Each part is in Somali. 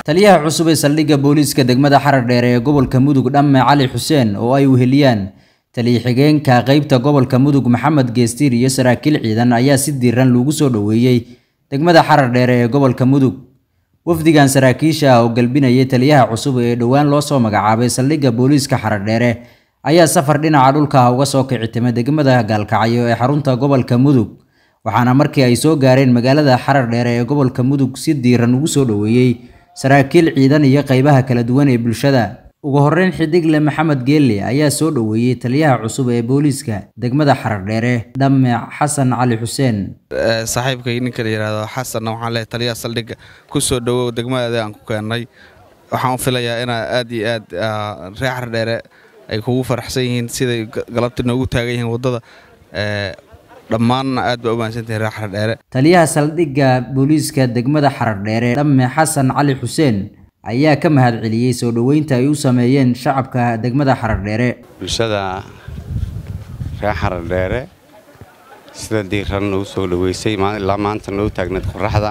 taliyaha cusub ee saldhigga booliiska degmada Xaradheere ee gobolka Mudug Dhamme Cali Xuseen oo ay weheliyaan taliye xigeenka qaybta gobolka Mudug Maxamed Geestir iyo saraakiil ciidan ayaa si diiran loogu soo dhaweeyay degmada Xaradheere ee gobolka Mudug. wafdigan saraakiisha oo galbinayay taliyaha cusub ee dhawaan loo soo magacaabay saldhigga booliiska Xaradheere ayaa safar dhinaca dhulka uga soo kicitimay degmada Gaalkacyo ee xarunta gobolka Mudug. waxaana markii ay soo gaareen magaalada Xaradheere ee gobolka Mudug si diiran ugu soo dhaweeyay saraakiil ciidan iyo qaybaha kala duwan ee bulshada. ugu horreyn xidigle Maxamed Geelle ayaa soo dhaweeyay taliyaha cusub ee booliiska degmada Xaradheere Dhamme Xasan Cali Xuseen. saaxiibkay ninka la yiraahdo Xasan waxaan leeyahay taliyaha saldhigga ku soo dhawow degmada aan ku keenay. waxaan filayaa in aad iyo aad reer Xaradheere ay kugu faraxsan yihiin sida galabta noogu taagan yihiin wadada dhammaan aad ba u maasantahay reer Xaradheere. taliyaha saldhigga booliiska degmada Xaradheere Dhamme Xasan Cali Xuseen ayaa ka mahadceliyay soo dhaweynta ay u sameeyeen shacabka degmada Xaradheere. bulshada reer Xaradheere sida diiran u soo dhaweysay maanta noo taagnayd qorraxda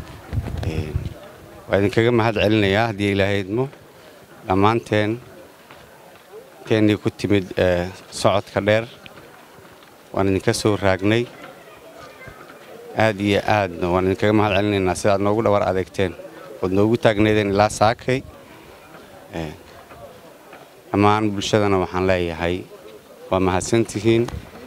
waa idinkaga mahadcelinayaa haddii Ilaahay idmo dhammaanteen keenii ku timid socodka dheer waan idinka soo raagnay aad iyo aad waan idinkaga mahadcelinaynaa sida aad noogu dhawar adeegteen wad noogu taagnaydeen ilaa saakay dhammaan bulshadana waxaan leeyahay waa mahadsantihiin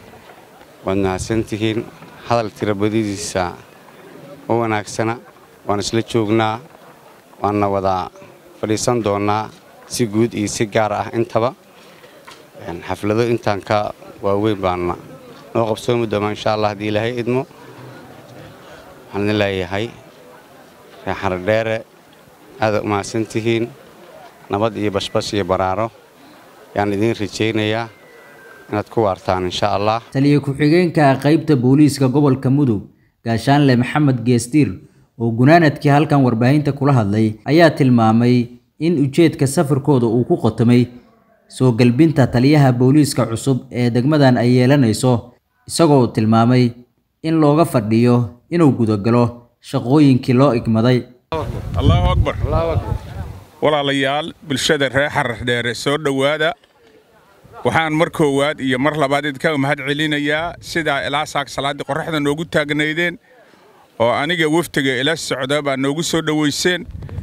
hadal tirabadiisa oo wanaagsana waan isla joognaa waana wada fadhiisan doonaa si guud iyo si gaar ah intaba xaflado intaan ka waaweyn baana noo qabsoomi doonaa insha Allah haddii Ilaahay idmo. waxaan leeyahay reer Xaradheere aad u mahadsantihiin nabad iyo bashbash iyo baraaro yaan idin rajaynayaa inaad ku waartaan insha Allah. taliye ku-xigeenka qaybta booliiska gobolka Mudug Gaashaanle Maxamed Geestir oo gunaanadkii halkan warbaahinta kula hadlay ayaa tilmaamay in ujeedka safarkooda uu ku qotomay soo galbinta taliyaha booliiska cusub ee degmadan ay yeelanayso isagoo tilmaamay in looga fadhiyo inuu gudagalo shaqooyinkii loo igmaday. Allahu Akbar walaalayaal bulshada reer Xaradheere soo dhawaada waxaan mar koowaad iyo mar labaad idinka mahadcelinayaa sida ilaa saak salaadii qorraxda noogu taagnaydeen oo aniga waftiga ila socda baa noogu soo dhaweyseen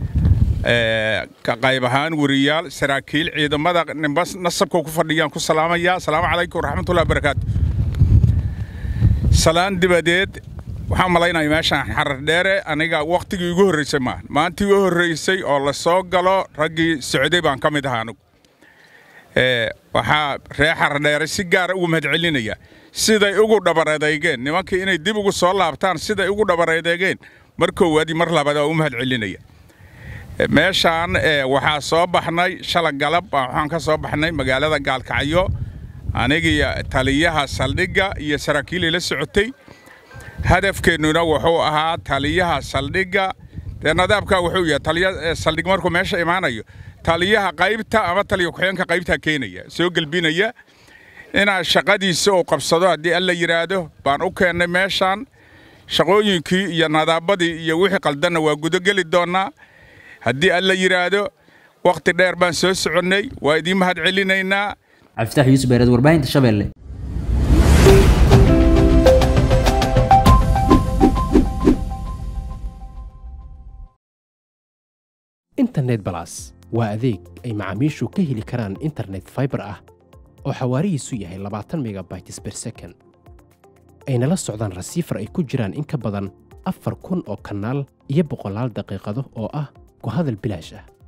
ka qayb ahaan wariyaal saraakiil ciidamada nasabka ku fadhiyaan ku salaamaya. assalaamu calaykum waraxmatullaahi wabarakaatu. salaan dibadeed waxaan malaynayaa meeshaan Xaradheere aniga waqtigii ugu horeysay maantii ugu horeysay oo la soo galo raggii socday baan ka mid ahaa anigu. waxaa reer Xaradheere si gaar ah ugu mahadcelinaya siday ugu dhabareedeygeen nimankii inay dib ugu soo laabtaan siday ugu dhabareedeygeen mar koowaad mar labaad oo u mahadcelinaya. meeshaan waxaa soo baxnay shalay galab waxaan ka soo baxnay magaalada Gaalkacyo aniga taliyaha saldhigga iyo saraakiil ila socotay. hadafkeennuna wuxuu ahaa taliyaha saldhigga nadaabka wuxuu yahay taliyaha saldhig markuu meesha imaanayo taliyaha qaybta ama taliyaha ku-xigeenka qaybta keenaya soo galbinaya inaa shaqadiisa oo qabsado haddii alla yiraahdo baan u keenay meeshaan shaqooyinkii iyo nadaabadii iyo wixii qaldanna waa gudageli doonaa haddii alla yiraahdo. waqti dheer baan soo soconnay waa idin mahadcelinaynaa. Cabdifatax Yuusuf Beered warbaahinta Shabeelle. internet plus waa adeeg ay macaamiishu ka heli karaan internet fiber ah oo xawaarihiisu yahay 20 megabytes per second ayna la socdaan rasiifar ay ku jiraan in ka badan 4,000 oo kanaal iyo 100 daqiiqado oo ah ku hadal bilaash ah.